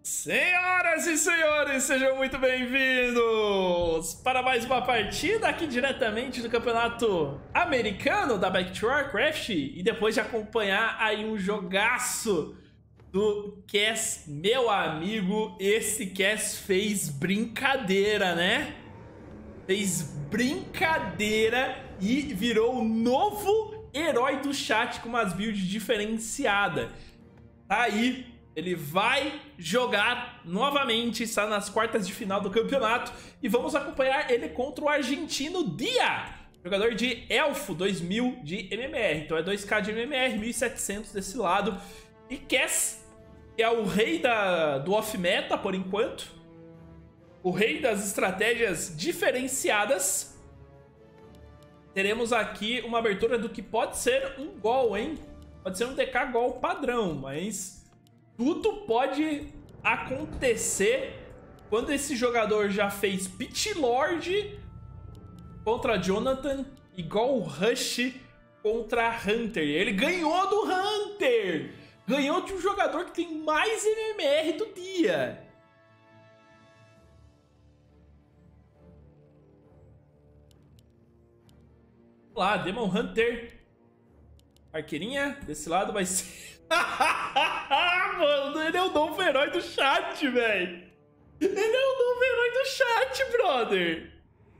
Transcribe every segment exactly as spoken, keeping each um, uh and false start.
Senhoras e senhores, sejam muito bem-vindos para mais uma partida aqui diretamente do campeonato americano da Back to Warcraft. E depois de acompanhar aí um jogaço do Cass, meu amigo, esse Cass fez brincadeira, né? Fez brincadeira e virou o novo herói do chat com umas builds diferenciadas. Tá aí. Ele vai jogar novamente, está nas quartas de final do campeonato. E vamos acompanhar ele contra o argentino Dia, jogador de Elfo dois mil de M M R. Então é dois K de M M R, mil e setecentos desse lado. E Cass é o rei da, do off-meta por enquanto. O rei das estratégias diferenciadas. Teremos aqui uma abertura do que pode ser um gol, hein? Pode ser um D K gol padrão, mas... tudo pode acontecer quando esse jogador já fez Pit Lord contra Jonathan, igual o Rush contra Hunter. Ele ganhou do Hunter! Ganhou de um jogador que tem mais M M R do dia. Vamos lá, Demon Hunter. Arqueirinha, desse lado vai ser... Mano, ele é o novo herói do chat, velho. Ele é o novo herói do chat, brother.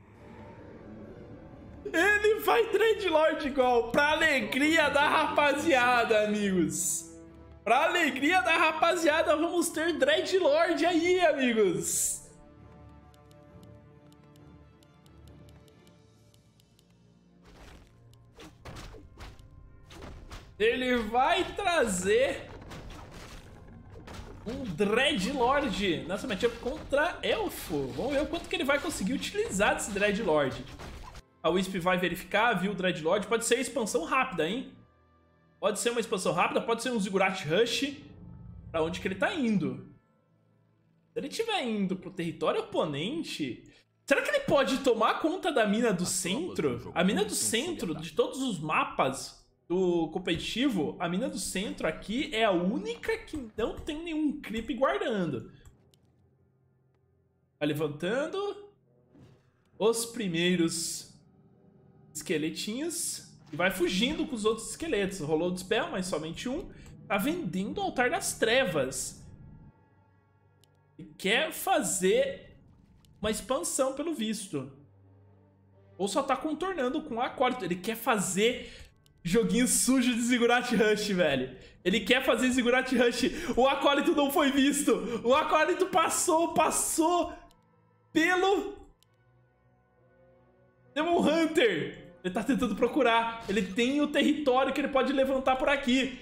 Ele vai Dreadlord igual, pra alegria da rapaziada, amigos. Pra alegria da rapaziada, vamos ter Dreadlord aí, amigos. Ele vai trazer um Dreadlord nessa matchup contra Elfo. Vamos ver o quanto que ele vai conseguir utilizar desse Dreadlord. A Wisp vai verificar, viu o Dreadlord. Pode ser expansão rápida, hein? Pode ser uma expansão rápida, pode ser um Ziggurat Rush. Pra onde que ele tá indo? Se ele estiver indo pro território oponente... será que ele pode tomar conta da mina do centro? A mina do centro, de todos os mapas... do competitivo, a mina do centro aqui é a única que não tem nenhum creep guardando. Vai levantando os primeiros esqueletinhos e vai fugindo com os outros esqueletos. Rolou o dispel, mas somente um. Tá vendendo o Altar das Trevas. E quer fazer uma expansão pelo visto. Ou só tá contornando com o acólito. Ele quer fazer... joguinho sujo de Ziggurat Rush, velho. Ele quer fazer Ziggurat Rush. O acólito não foi visto. O acólito passou, passou pelo Demon Hunter. Ele tá tentando procurar. Ele tem o território que ele pode levantar por aqui.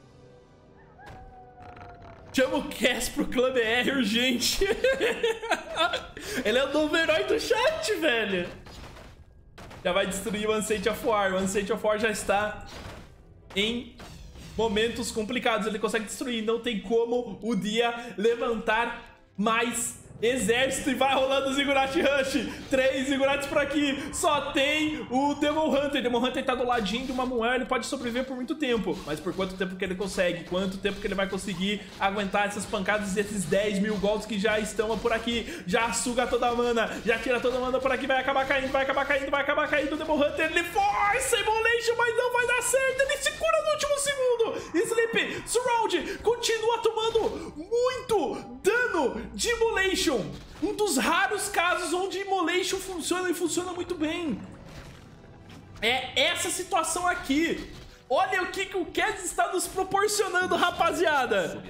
Chama o Cass pro clã B R urgente. Ele é o novo herói do chat, velho. Já vai destruir o Ancient of War. O Ancient of War já está em momentos complicados. Ele consegue destruir. Não tem como o Dia levantar mais exército. E vai rolando o Ziggurat Rush. Três Ziggurats por aqui. Só tem o Demon Hunter. O Demon Hunter tá do ladinho de uma moeda. Ele pode sobreviver por muito tempo. Mas por quanto tempo que ele consegue? Quanto tempo que ele vai conseguir aguentar essas pancadas e esses dez mil golpes que já estão por aqui? Já suga toda a mana. Já tira toda a mana por aqui. Vai acabar caindo, vai acabar caindo, vai acabar caindo. O Demon Hunter, ele força Immolation, mas não vai dar certo. Ele se cura no último segundo. Sleep, Surround, continua tomando muito dano de Immolation. Um dos raros casos onde Immolation funciona e funciona muito bem. É essa situação aqui. Olha o que, que o Cass está nos proporcionando, rapaziada.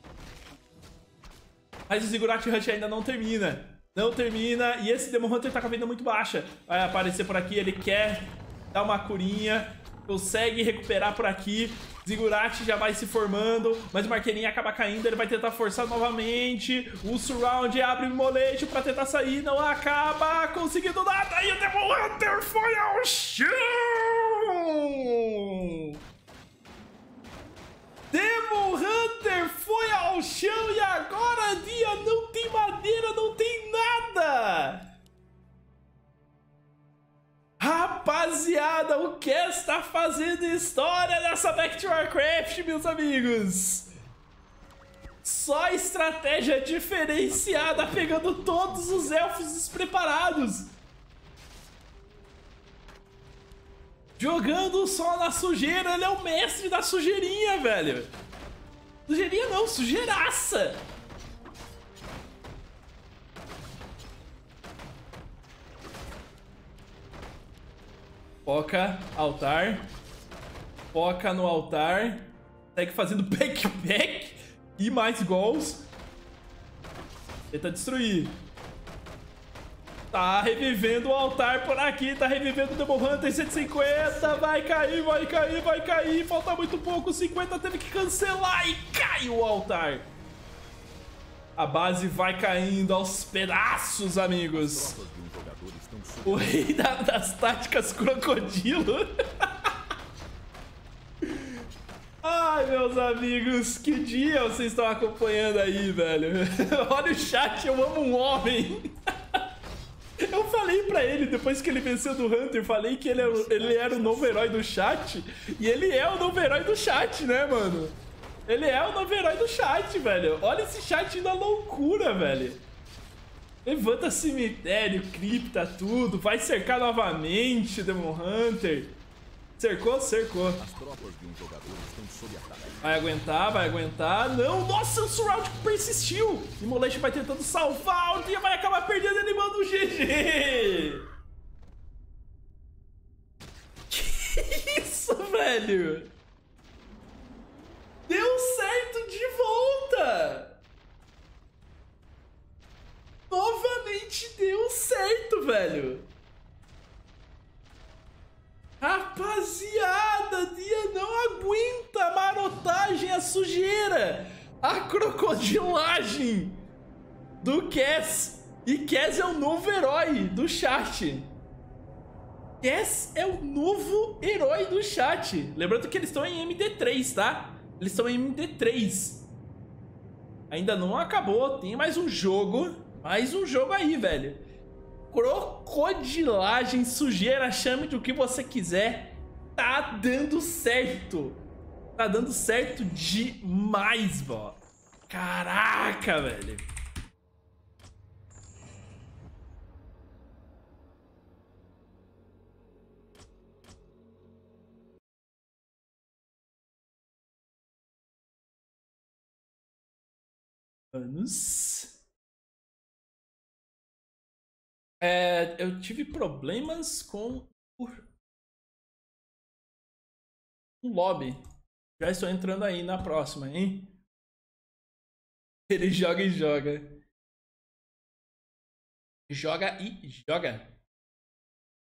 Mas o Ziggurat Rush ainda não termina. Não termina. E esse Demon Hunter tá com a vida muito baixa. Vai aparecer por aqui. Ele quer dar uma curinha. Consegue recuperar por aqui. Ziggurat já vai se formando, mas o Marqueirinha acaba caindo. Ele vai tentar forçar novamente. O Surround abre o Immolation pra tentar sair. Não acaba conseguindo nada. E o Demon Hunter foi ao chão. Demon Hunter foi ao chão. E agora, Dia, não tem madeira, não tem nada. Rapaziada, o Cass tá fazendo história nessa Back to Warcraft, meus amigos. Só estratégia diferenciada, pegando todos os elfos despreparados. Jogando só na sujeira, ele é o mestre da sujeirinha, velho. Sujeirinha não, sujeiraça. Foca, altar. Foca no altar. Segue fazendo backpack. E mais gols. Tenta destruir. Tá revivendo o altar por aqui. Tá revivendo o Demon Hunter cento e cinquenta. Vai cair, vai cair, vai cair. Falta muito pouco. cinquenta teve que cancelar. E cai o altar. A base vai caindo aos pedaços, amigos. O rei da, das táticas crocodilo. Ai, meus amigos, que dia vocês estão acompanhando aí, velho. Olha o chat, eu amo um homem. Eu falei pra ele, depois que ele venceu do Hunter, falei que ele era, ele era o novo herói do chat. E ele é o novo herói do chat, né, mano? Ele é o novo herói do chat, velho. Olha esse chat indo à loucura, velho. Levanta cemitério, cripta, tudo. Vai cercar novamente o Demon Hunter. Cercou? Cercou. As tropas de um jogador estão sob ataque. Vai aguentar, vai aguentar. Não, nossa, o Surround persistiu. E Moleste vai tentando salvar. O dia vai acabar perdendo, ele manda um G G. Que isso, velho? Deu certo de volta. Novamente deu certo, velho. Rapaziada, Dia não aguenta a marotagem, a sujeira, a crocodilagem do Cass. E Cass é o novo herói do chat. Cass é o novo herói do chat. Lembrando que eles estão em M D três, tá? Eles estão em M D três. Ainda não acabou, tem mais um jogo. Mais um jogo aí, velho. Crocodilagem, sujeira, chame de o que você quiser. Tá dando certo. Tá dando certo demais, bó. Caraca, velho. Vamos. É, eu tive problemas com o... o lobby. Já estou entrando aí na próxima, hein? Ele joga e joga. Joga e joga.